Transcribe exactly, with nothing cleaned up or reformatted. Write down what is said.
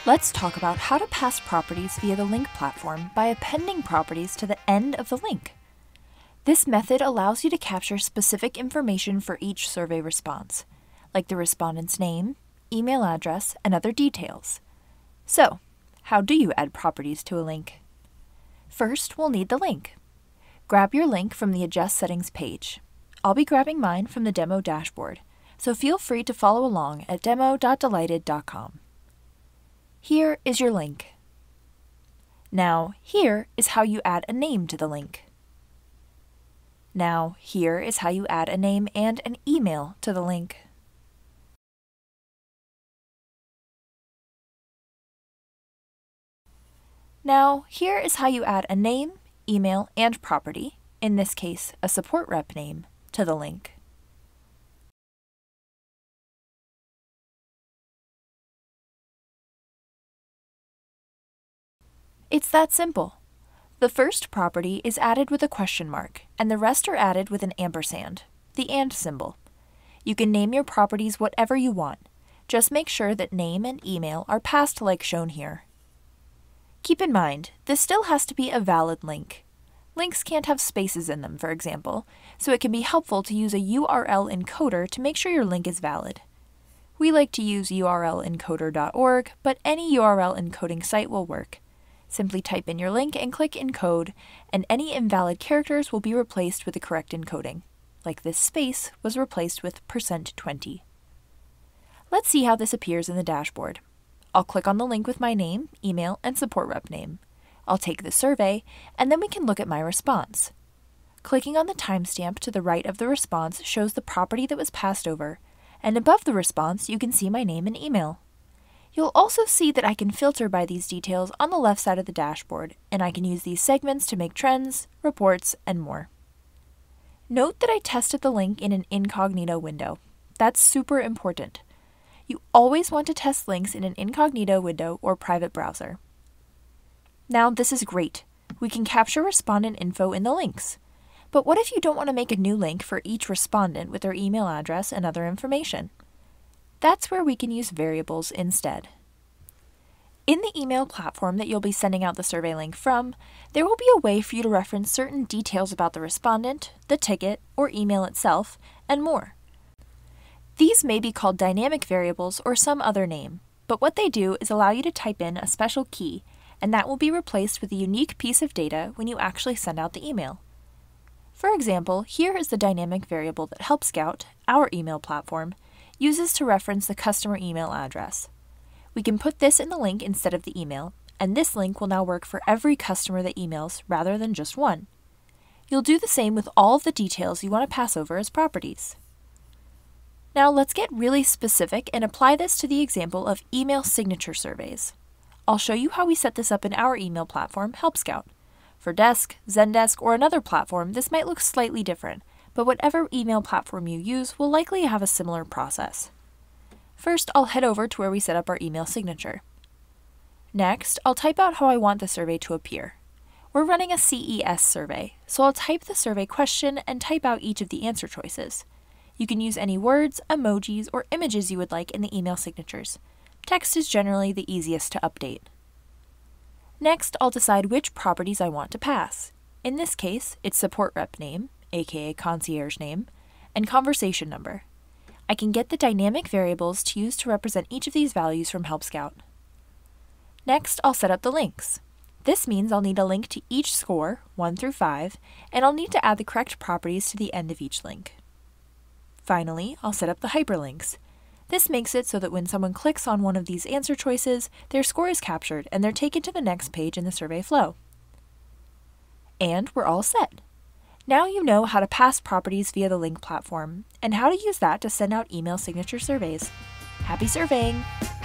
Let's talk about how to pass properties via the link platform by appending properties to the end of the link. This method allows you to capture specific information for each survey response, like the respondent's name, email address, and other details. So, how do you add properties to a link? First, we'll need the link. Grab your link from the Adjust Settings page. I'll be grabbing mine from the demo dashboard, so feel free to follow along at demo dot delighted dot com. Here is your link. Now, here is how you add a name to the link. Now, here is how you add a name and an email to the link. Now, here is how you add a name, email, and property, in this case, a support rep name, to the link. It's that simple. The first property is added with a question mark, and the rest are added with an ampersand, the and symbol. You can name your properties whatever you want. Just make sure that name and email are passed like shown here. Keep in mind, this still has to be a valid link. Links can't have spaces in them, for example, so it can be helpful to use a U R L encoder to make sure your link is valid. We like to use U R L encoder dot org, but any U R L encoding site will work. Simply type in your link and click Encode, and any invalid characters will be replaced with the correct encoding, like this space was replaced with percent twenty. Let's see how this appears in the dashboard. I'll click on the link with my name, email, and support rep name. I'll take the survey, and then we can look at my response. Clicking on the timestamp to the right of the response shows the property that was passed over, and above the response you can see my name and email. You'll also see that I can filter by these details on the left side of the dashboard, and I can use these segments to make trends, reports, and more. Note that I tested the link in an incognito window. That's super important. You always want to test links in an incognito window or private browser. Now, this is great. We can capture respondent info in the links. But what if you don't want to make a new link for each respondent with their email address and other information? That's where we can use variables instead. In the email platform that you'll be sending out the survey link from, there will be a way for you to reference certain details about the respondent, the ticket, or email itself, and more. These may be called dynamic variables or some other name, but what they do is allow you to type in a special key, and that will be replaced with a unique piece of data when you actually send out the email. For example, here is the dynamic variable that Help Scout, our email platform, uses to reference the customer email address. We can put this in the link instead of the email, and this link will now work for every customer that emails rather than just one. You'll do the same with all of the details you want to pass over as properties. Now let's get really specific and apply this to the example of email signature surveys. I'll show you how we set this up in our email platform, Help Scout. For Desk, Zendesk, or another platform, this might look slightly different, but whatever email platform you use will likely have a similar process. First, I'll head over to where we set up our email signature. Next, I'll type out how I want the survey to appear. We're running a C E S survey, so I'll type the survey question and type out each of the answer choices. You can use any words, emojis, or images you would like in the email signatures. Text is generally the easiest to update. Next, I'll decide which properties I want to pass. In this case, it's support rep name, aka concierge name, and conversation number. I can get the dynamic variables to use to represent each of these values from Help Scout. Next, I'll set up the links. This means I'll need a link to each score, one through five, and I'll need to add the correct properties to the end of each link. Finally, I'll set up the hyperlinks. This makes it so that when someone clicks on one of these answer choices, their score is captured and they're taken to the next page in the survey flow. And we're all set. Now you know how to pass properties via the link platform, and how to use that to send out email signature surveys. Happy surveying!